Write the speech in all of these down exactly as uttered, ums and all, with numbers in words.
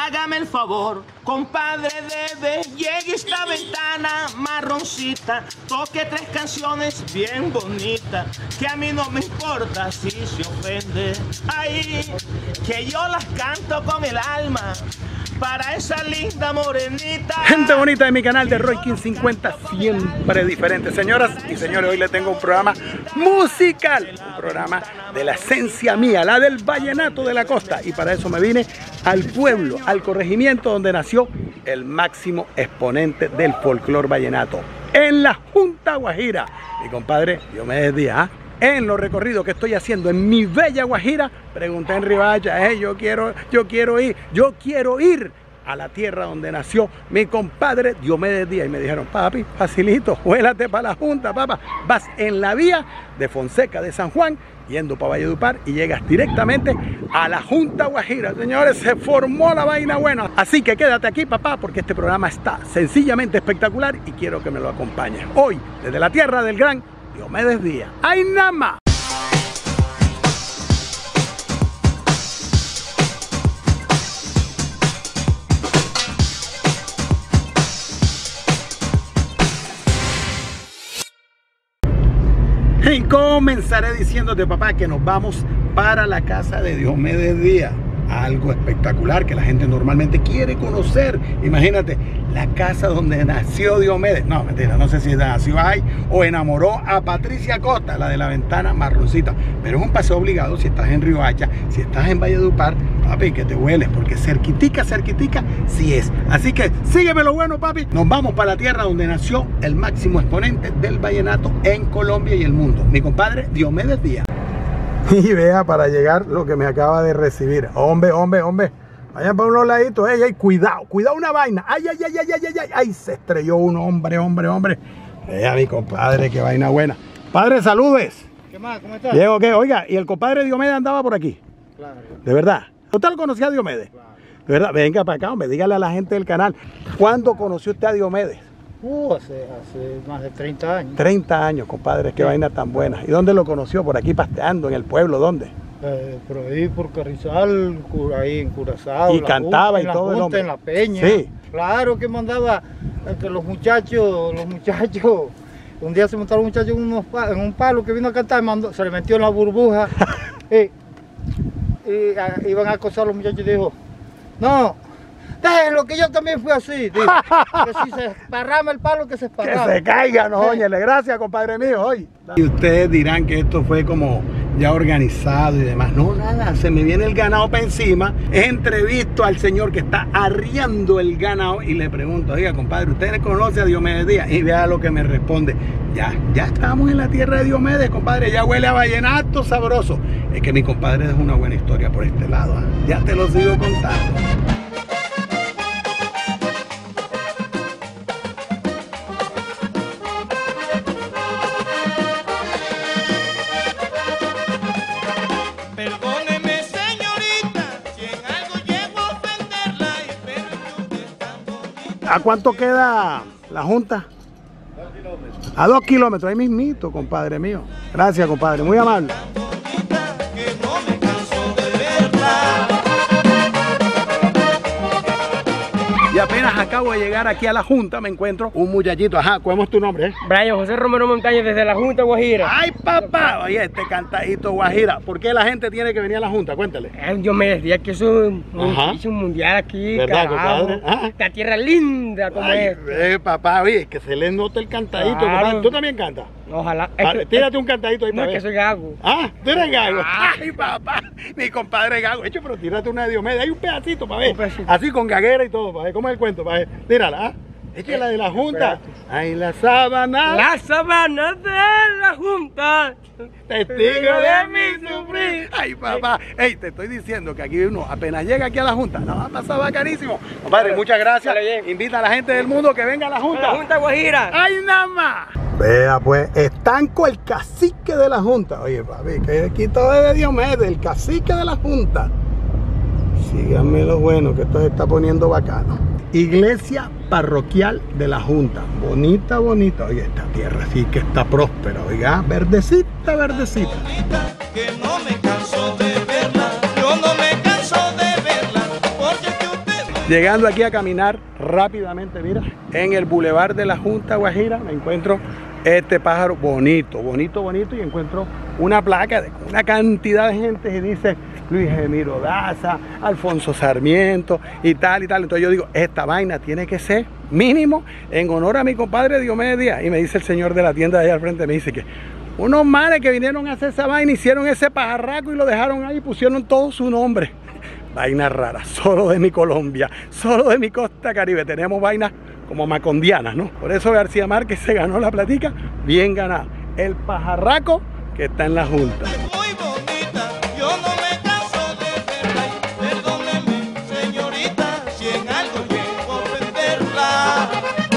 Hágame el favor, compadre, debe, llegue esta ventana marroncita, toque tres canciones bien bonitas, que a mí no me importa si se ofende. Ay, que yo las canto con el alma para esa linda morenita. Gente bonita de mi canal de Roy King cincuenta, siempre diferente. Señoras y señores, hoy les tengo un programa musical, un programa de la esencia mía, la del vallenato de la costa. Y para eso me vine al pueblo, al corregimiento donde nació el máximo exponente del folclor vallenato, en la Junta Guajira. Mi compadre Diomedes Díaz. En los recorridos que estoy haciendo en mi bella Guajira, pregunté en Riohacha, eh, yo quiero, yo quiero ir, yo quiero ir a la tierra donde nació mi compadre Diomedes Díaz. Y me dijeron, papi, facilito, vuélate para la Junta, papá. Vas en la vía de Fonseca de San Juan, yendo para Valledupar, y llegas directamente a la Junta Guajira. Señores, se formó la vaina buena. Así que quédate aquí, papá, porque este programa está sencillamente espectacular y quiero que me lo acompañes. Hoy, desde la tierra del gran Diomedes Díaz. ¡Ay, nada más! Y comenzaré diciéndote, papá, que nos vamos para la casa de Diomedes Díaz. Algo espectacular que la gente normalmente quiere conocer. Imagínate, la casa donde nació Diomedes. No, mentira, no sé si nació ahí o enamoró a Patricia Costa, la de la ventana marroncita. Pero es un paseo obligado si estás en Riohacha, si estás en Valledupar, papi, que te hueles, porque cerquitica, cerquitica, sí es. Así que sígueme lo bueno, papi. Nos vamos para la tierra donde nació el máximo exponente del vallenato en Colombia y el mundo, mi compadre Diomedes Díaz. Y vea para llegar lo que me acaba de recibir. Hombre, hombre, hombre. Vayan para unos laditos. Ey, ey, cuidado, cuidado una vaina. Ay, ay, ay, ay, ay, ay, ay. Ay, se estrelló uno, hombre, hombre, hombre. Vea mi compadre, qué vaina buena. Padre, saludes. ¿Qué más? ¿Cómo estás? Diego, ¿qué? Oiga, ¿y el compadre Diomedes andaba por aquí? Claro. ¿De verdad? ¿Usted lo conocía a Diomedes? Claro. ¿De verdad? Venga para acá, hombre, dígale a la gente del canal. ¿Cuándo conoció usted a Diomedes? Uh, hace, hace más de treinta años. treinta años, compadre, qué vaina tan buena. ¿Y dónde lo conoció? ¿Por aquí pasteando, en el pueblo? ¿Dónde? Eh, por ahí, por Carrizal, ahí en Curazao. Y cantaba y todo el hombre. En la Peña. Sí. Claro que mandaba eh, que los muchachos, los muchachos, un día se montaron un muchacho en, unos, en un palo que vino a cantar, mandó, se le metió en la burbuja. y, y a, iban a acosar a los muchachos y dijo, no, déjenlo, que yo también fui así. Dijo, que si se esparrama el palo, que se esparrama. Que se caiga, no, óyele, gracias, compadre mío, hoy. Y ustedes dirán que esto fue como ya organizado y demás. No, nada, se me viene el ganado para encima. He entrevisto al señor que está arriando el ganado y le pregunto, oiga, compadre, ¿usted conoce a Diomedes Díaz? Y vea lo que me responde. Ya, ya estamos en la tierra de Diomedes, compadre, ya huele a vallenato sabroso. Es que mi compadre es una buena historia por este lado, ¿eh? Ya te lo sigo contando. ¿A cuánto queda la Junta? Dos kilómetros. A dos kilómetros, ahí mismito, compadre mío. Gracias, compadre, muy amable. Y apenas acabo de llegar aquí a la Junta, me encuentro un muchachito. Ajá, ¿cómo es tu nombre? Eh? Brian José Romero Montaña, desde la Junta Guajira. ¡Ay, papá! Oye, este cantadito Guajira. ¿Por qué la gente tiene que venir a la Junta? Cuéntale. Eh, yo me decía que eso es un mundial aquí, ¿verdad, carajo? ¿Ah? La tierra linda como Ay, es. Eh, papá, oye, que se le nota el cantadito. Claro. ¿Tú también cantas? Ojalá. Ah, Es que- tírate un cantadito ahí No, para es ver. que soy gago. Ah, tú eres gago. Ah. Ay, papá, mi compadre gago. Hecho, pero tírate una de Diomedes. Hay un pedacito para ver. Un pedacito. Así con gaguera y todo, para ver. ¿Cómo es el cuento? Para ver. Tírala, ¿ah? Es que la de la Junta. Ay, la sábana. La sabana de la Junta, Testigo de mi sufrir. Ay, papá. Ey, te estoy diciendo que aquí uno apenas llega aquí a la Junta, la va a pasar bacanísimo. Compadre, muchas gracias. Dale bien. Invita a la gente del mundo que venga a la Junta. la Junta Guajira. ¡Ay, nada más! Vea pues, Estanco, el cacique de la Junta. Oye, papi, que aquí todo es de Diomedes, el cacique de la Junta. Síganme lo bueno, que esto se está poniendo bacano. Iglesia parroquial de la Junta. Bonita, bonita. Oye, esta tierra sí que está próspera, oiga. Verdecita, verdecita. Que no me canso de verla, yo no me canso de verla, porque que usted Llegando aquí a caminar rápidamente, mira, en el bulevar de la Junta Guajira me encuentro este pájaro bonito, bonito, bonito, y encuentro una placa de una cantidad de gente y dice Luis Emiro Daza, Alfonso Sarmiento y tal y tal. Entonces yo digo, esta vaina tiene que ser mínimo en honor a mi compadre Diomedes Díaz. Y me dice el señor de la tienda de allá al frente, me dice que unos manes que vinieron a hacer esa vaina hicieron ese pajarraco y lo dejaron ahí y pusieron todo su nombre. Vainas raras, solo de mi Colombia, solo de mi costa caribe. Tenemos vainas como macondianas, ¿no? Por eso García Márquez se ganó la platica, bien ganada. El pajarraco que está en la Junta. Muy bonita, yo no me canso de verla. Perdóneme, señorita, si en algo llego a ofenderla.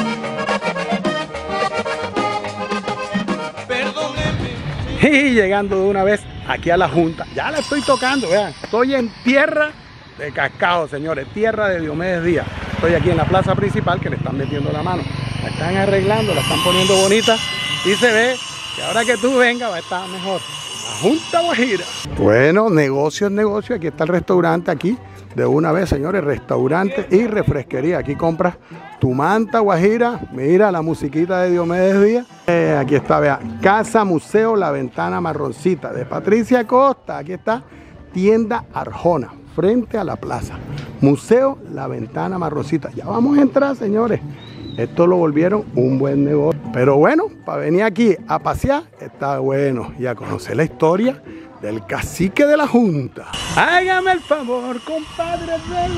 Perdóneme. Y llegando de una vez aquí a la Junta, ya la estoy tocando, vean, estoy en tierra de Cascao, señores, tierra de Diomedes Díaz. Estoy aquí en la plaza principal que le están metiendo la mano, la están arreglando, la están poniendo bonita y se ve que ahora que tú vengas va a estar mejor. La Junta Guajira. Bueno, negocio es negocio. Aquí está el restaurante, aquí de una vez, señores, restaurante y refresquería. Aquí compras tu manta guajira. Mira la musiquita de Diomedes Díaz. Eh, aquí está, vea, Casa Museo La Ventana Marroncita de Patricia Costa. Aquí está Tienda Arjona, frente a la plaza. Museo La Ventana Marroncita. Ya vamos a entrar, señores. Esto lo volvieron un buen negocio. Pero bueno, para venir aquí a pasear, está bueno. Y a conocer la historia del cacique de la Junta. Hágame el favor, compadre.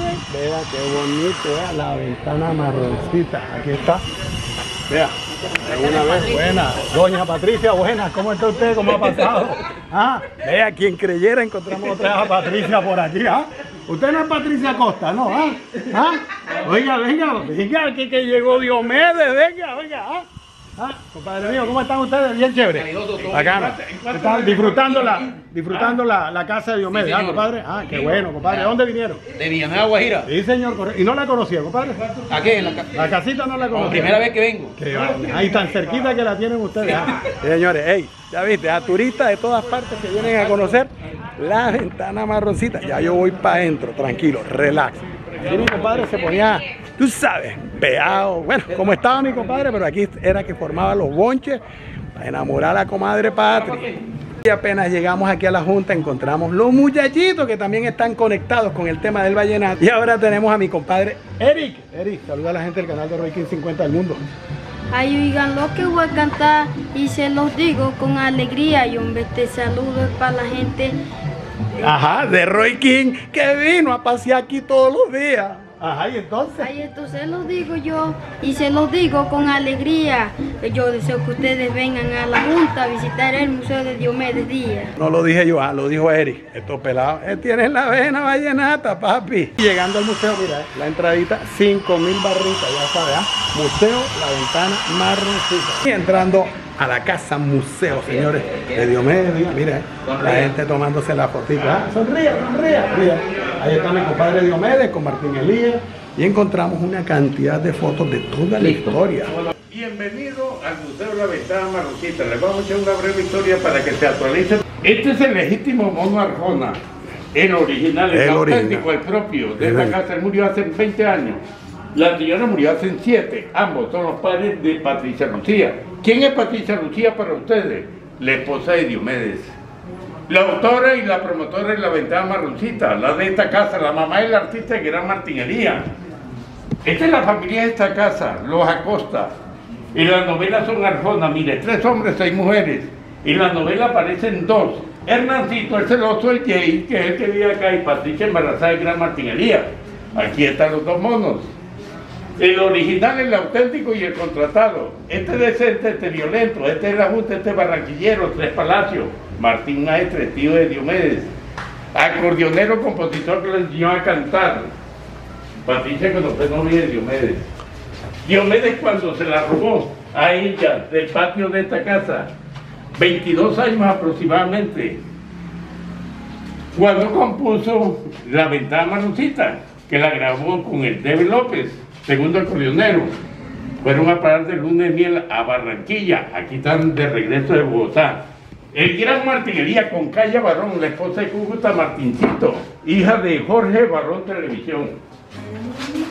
Vea qué bonito, vea la ventana marroncita. Aquí está. Vea, una vez, buena. Doña Patricia, buena. ¿Cómo está usted? ¿Cómo ha pasado? Ah, vea, quien creyera, encontramos otra vez a Patricia por aquí. ¿Ah? Usted no es Patricia Costa, ¿no? ¿Ah? ¿Ah? Oiga, venga, venga, aquí que llegó Diomedes, venga, venga. ¿Ah? Ah, compadre mío, ¿cómo están ustedes? Bien chévere. Acá, están disfrutando la, disfrutando la, la casa de Diomedes, sí, ¿ah, compadre? Ah, qué bueno, compadre. ¿De dónde vinieron? De Villanueva, Guajira. Sí, señor. ¿Y no la conocía, compadre? ¿A qué? La, ca la casita no la conocía. La primera vez que vengo. Que, ahí tan cerquita que la tienen ustedes. ¿Ah? Sí, señores, hey, ya viste, a turistas de todas partes que vienen a conocer la ventana marroncita. Ya yo voy para adentro, tranquilo, relax. Aquí mi compadre se ponía, tú sabes, peado. Bueno, como estaba mi compadre, pero aquí era que formaba los bonches para enamorar a la comadre Patri. Y apenas llegamos aquí a la Junta, encontramos los muchachitos que también están conectados con el tema del vallenato. Y ahora tenemos a mi compadre Eric. Eric, saluda a la gente del canal de Roy King cincuenta del mundo. Ay, oigan lo que voy a cantar y se los digo con alegría. Y un este saludo es para la gente. Ajá, de Roy King, que vino a pasear aquí todos los días. Ajá, y entonces. Ay, entonces los digo yo y se los digo con alegría. Yo deseo que ustedes vengan a la Junta a visitar el Museo de Diomedes Díaz. No lo dije yo, ah, lo dijo Eric. Estos pelados eh, tienen la vena vallenata, papi. Llegando al museo, mira, la entradita, cinco mil barritas, ya sabes, ¿ah? Museo La Ventana Marroncita. Y entrando a la casa museo, señores, de Diomedes Díaz. Mira, la gente tomándose la fotita. ¿Ah? Sonríe, sonríe. Mira, ahí está mi compadre Diomedes con Martín Elías. Y encontramos una cantidad de fotos de toda la historia. Bienvenido al Museo La Ventana Marroncita. Les vamos a echar una breve historia para que se actualicen. Este es el legítimo mono Arjona. El original, el, el auténtico, original. El propio. De esta casa, él murió hace veinte años. La señora murió hace siete. Ambos son los padres de Patricia Lucía. ¿Quién es Patricia Lucía para ustedes? La esposa de Diomedes. La autora y la promotora de La Ventana Marroncita, la de esta casa, la mamá del artista que era Martín Elías. Esta es la familia de esta casa, los Acosta. En la novela son Arjona, mire, tres hombres, seis mujeres. En la novela aparecen dos. Hernancito, el celoso, el Jay, que es el que vive acá, y Patricia embarazada del gran Martín Elías. Aquí están los dos monos. El original, el auténtico y el contratado. Este es decente, este violento, este es la Junta, este es barranquillero, Tres Palacios. Martín Maestre, tío de Diomedes. Acordeonero, compositor que le enseñó a cantar. Patricia cuando fue novia de Diomedes. Diomedes cuando se la robó a ella del patio de esta casa, veintidós años aproximadamente, cuando compuso La Ventana Marroncita, que la grabó con el Debe López, segundo acordeonero. Fueron a parar de luna de miel a Barranquilla, aquí están de regreso de Bogotá. El gran Martín Elías con Calla Barrón, la esposa de Cúcuta Martincito, hija de Jorge Barrón Televisión.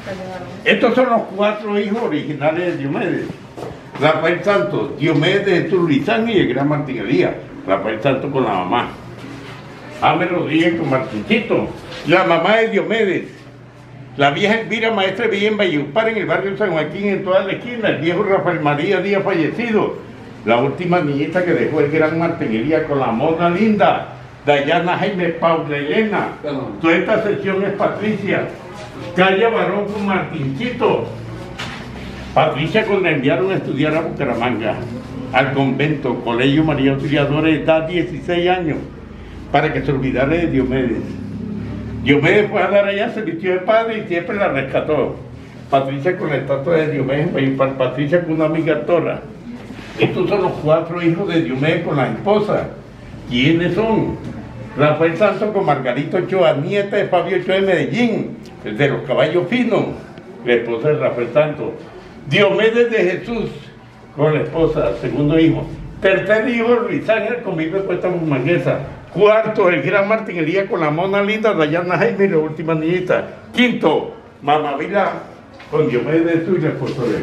Estos son los cuatro hijos originales de Diomedes. Rafael Santos, Diomedes de Turlizán y el gran Martín Elías. Rafael Santos con la mamá. Amel Rodríguez con Martincito. La mamá de Diomedes. La vieja Elvira, maestra de Villa en Valledupar, en el barrio San Joaquín, en toda la esquina. El viejo Rafael María Díaz fallecido. La última niñita que dejó el gran Martín Elías con la mona linda. Dayana Jaime Paula Elena. Toda esta sección es Patricia. Calle Barón con Martincito. Patricia cuando la enviaron a estudiar a Bucaramanga, al convento, Colegio María Auxiliadora, de edad dieciséis años, para que se olvidara de Diomedes. Diomedes fue a dar allá, se vistió de padre y siempre la rescató. Patricia con la estatua de Diomedes, y para Patricia con una amiga Tora. Estos son los cuatro hijos de Diomedes con la esposa. ¿Quiénes son? Rafael Santos con Margarita Ochoa, nieta de Fabio Ochoa de Medellín, el de los caballos finos, la esposa de Rafael Santos. Diomedes de Jesús con la esposa, segundo hijo. Tercer hijo, Luis Ángel con Vive Cuesta Bumanguesa. Cuarto, el gran Martín Elías con la mona linda, Dayana Jaime y la última niñita. Quinto, Mamá Vila con Diomedes de Jesús y la esposa de él.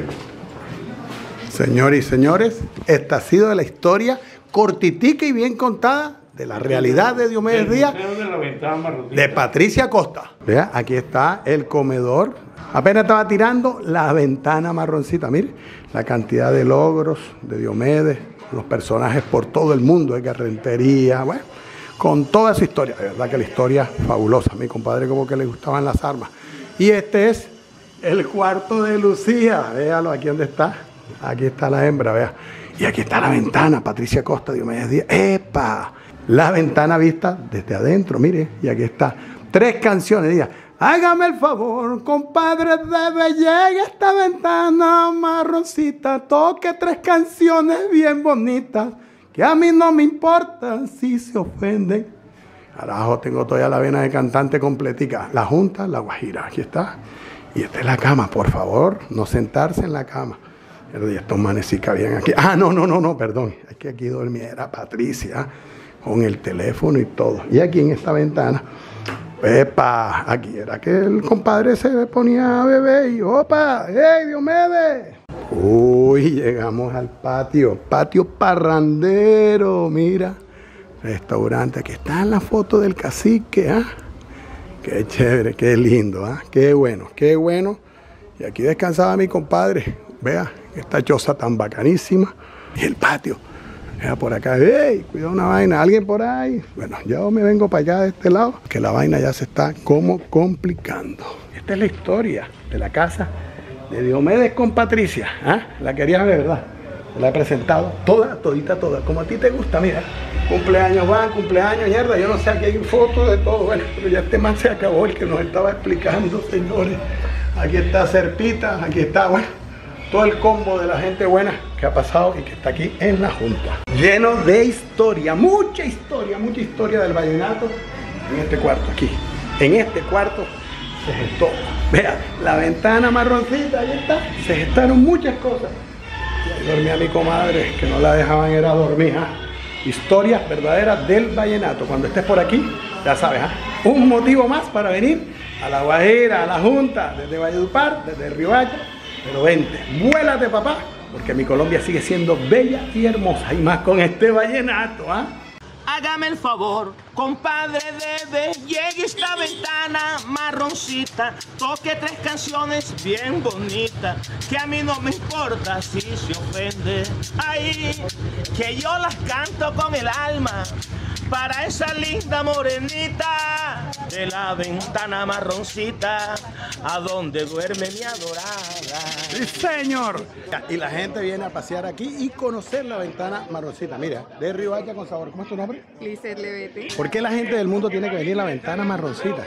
Señores y señores, esta ha sido la historia cortitica y bien contada de la realidad de Diomedes Díaz, de, de Patricia Costa. Vea, aquí está el comedor. Apenas estaba tirando la ventana marroncita. Mire, la cantidad de logros de Diomedes, los personajes por todo el mundo, de Rentería, bueno, con toda su historia. De verdad que la historia es fabulosa. A mi compadre como que le gustaban las armas. Y este es el cuarto de Lucía. Véalo, aquí donde está. Aquí está la hembra, vea. Y aquí está la ventana, Patricia Costa, Diomedes Díaz. ¡Epa! La ventana vista desde adentro, mire. Y aquí está. Tres canciones, diga. Hágame el favor, compadre, debe llegar esta ventana marroncita. Toque tres canciones bien bonitas, que a mí no me importa si se ofenden. Carajo, tengo todavía la vena de cantante completica. La Junta, La Guajira, aquí está. Y esta es la cama, por favor, no sentarse en la cama. Pero ya estos manes sí cabían aquí. Ah, no, no, no, no, perdón. Es que aquí dormía Patricia, con el teléfono y todo. Y aquí en esta ventana, epa, aquí era que el compadre se ponía a beber y opa, ¡hey, Diomedes! Uy, llegamos al patio, patio parrandero, mira, restaurante, aquí está la foto del cacique, ¿ah? Qué chévere, qué lindo, ¿ah? Qué bueno, qué bueno. Y aquí descansaba mi compadre, vea, esta choza tan bacanísima, y el patio. Vea por acá, ¡hey! Cuidado una vaina, ¿alguien por ahí? Bueno, yo me vengo para allá de este lado, que la vaina ya se está como complicando. Esta es la historia de la casa de Diomedes con Patricia. ¿Ah? La querías ver, ¿verdad? La he presentado toda, todita, toda, como a ti te gusta, mira. Cumpleaños van, cumpleaños, mierda, yo no sé, aquí hay fotos de todo, bueno, pero ya este man se acabó, el que nos estaba explicando, señores. Aquí está Serpita, aquí está, bueno, todo el combo de la gente buena que ha pasado y que está aquí en la Junta. Lleno de historia, mucha historia, mucha historia del vallenato en este cuarto, aquí. En este cuarto se gestó. Vea, la ventana marroncita, ahí está. Se gestaron muchas cosas. Y ahí dormía mi comadre, que no la dejaban era dormir. ¿Ah? Historias verdaderas del vallenato. Cuando estés por aquí, ya sabes, ¿ah? Un motivo más para venir a La Guajira, a la Junta, desde Valledupar, desde Riohacha. Pero vente, vuélate, papá, porque mi Colombia sigue siendo bella y hermosa. Y más con este vallenato, ¿ah? Hágame el favor, compadre, debe llegue esta ventana marroncita, toque tres canciones bien bonitas, que a mí no me importa si se ofende. Ay, que yo las canto con el alma para esa linda morenita de la ventana marroncita, a donde duerme mi adorada. ¡Sí, señor! Y la gente viene a pasear aquí y conocer la ventana marroncita. Mira, de Riohacha con sabor. ¿Cómo es tu nombre? Lizeth Levete. ¿Por qué la gente del mundo tiene que venir a la ventana marroncita?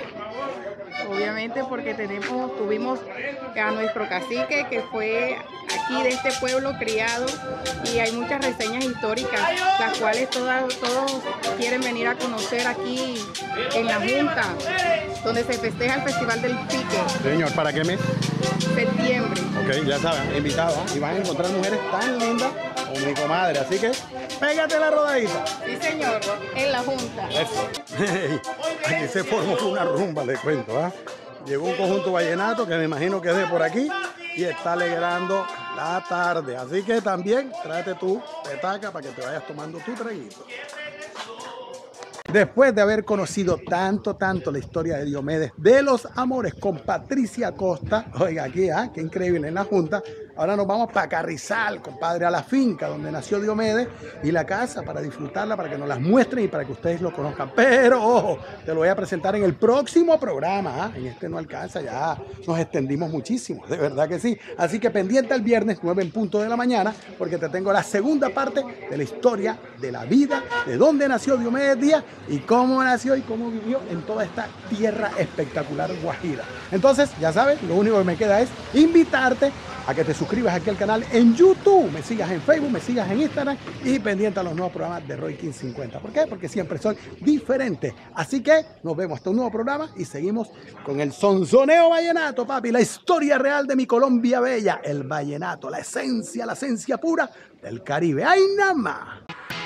Obviamente porque tenemos, tuvimos a nuestro cacique que fue aquí de este pueblo criado y hay muchas reseñas históricas, las cuales todas, todos quieren venir a conocer aquí en la Junta, donde se festeja el Festival del Pique. Señor, ¿para qué mes? Septiembre. Ok, ya saben, invitados, ¿eh? Y van a encontrar mujeres tan lindas como mi comadre, así que pégate la rodadita. Sí, señor, en la Junta. Eso. Aquí se formó una rumba, le cuento, ¿ah? llegó un conjunto vallenato que me imagino que es de por aquí y está alegrando la tarde. Así que también tráete tu petaca para que te vayas tomando tu traguito. Después de haber conocido tanto, tanto la historia de Diomedes de los Amores con Patricia Costa, oiga aquí, ¿ah? Qué increíble en la Junta, ahora nos vamos para Carrizal, compadre, a la finca donde nació Diomedes y la casa para disfrutarla, para que nos las muestren y para que ustedes lo conozcan. Pero, ojo, te lo voy a presentar en el próximo programa, ¿ah? En este no alcanza, ya nos extendimos muchísimo, de verdad que sí. Así que pendiente el viernes, nueve en punto de la mañana, porque te tengo la segunda parte de la historia de la vida, de dónde nació Diomedes Díaz y cómo nació y cómo vivió en toda esta tierra espectacular guajira. Entonces, ya sabes, lo único que me queda es invitarte a que te suscribas aquí al canal en YouTube, me sigas en Facebook, me sigas en Instagram y pendiente a los nuevos programas de Roy King cincuenta. ¿Por qué? Porque siempre son diferentes. Así que nos vemos hasta un nuevo programa y seguimos con el sonsoneo vallenato, papi, la historia real de mi Colombia bella, el vallenato, la esencia, la esencia pura del Caribe. ¡Ay, nada más!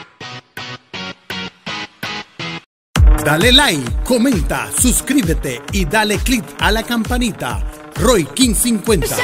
Dale like, comenta, suscríbete y dale click a la campanita. Roy King cincuenta.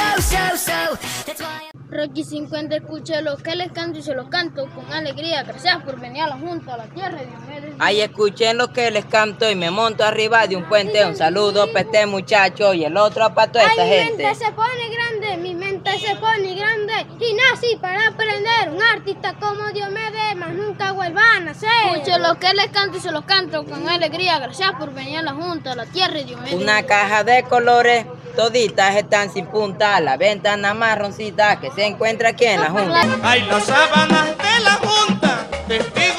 Roy King cincuenta, escuché lo que les canto y se los canto con alegría. Gracias por venir a la Junta, a la tierra de Diomedes. Ay, escuchen lo que les canto y me monto arriba de un puente. Un saludo para este muchacho y el otro para toda esta Ay, gente. Mi mente se pone grande, mi mente se pone grande y nací para aprender. Un artista como Diomedes más nunca vuelva a nacer. Escucho lo que les canto y se los canto con alegría. Gracias por venir a la Junta, a la tierra de Diomedes. Una caja de colores, toditas están sin punta. La ventana marroncita que se encuentra aquí en la Junta. Ay, las sábanas de la Junta,